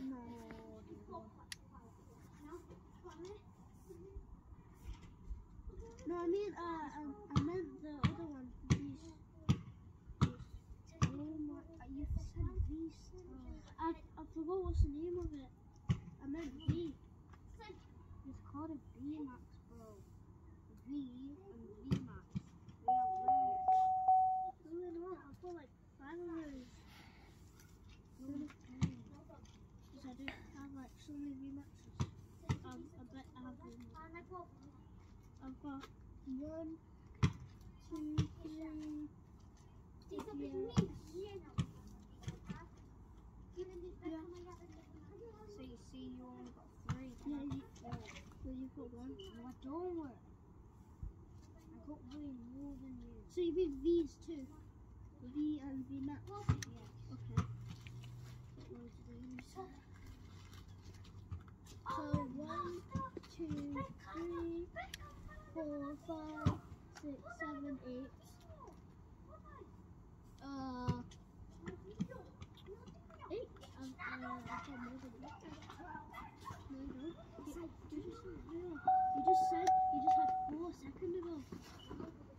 No. No, I mean, I meant the other one. These. Oh my, you said these. I forgot what's the name of it. I meant V. It's called a VMAX, bro. V and VMAX. They are rare. No, they're not. I've got like 5 of those. Because I do have like so many VMAXs. I bet I have them. I've got 1, 2, 3. Yeah. So you see, you only got 3. Yeah, so you've got 1. No, I don't. I got way more than you. So you mean V's too? V and V Max? Yeah. Okay. What word do they use? So 1, 2, 3, 4, 5, 6, 7, 8. 8. I've got more than that. No, you don't. You just said you just had 4 seconds ago.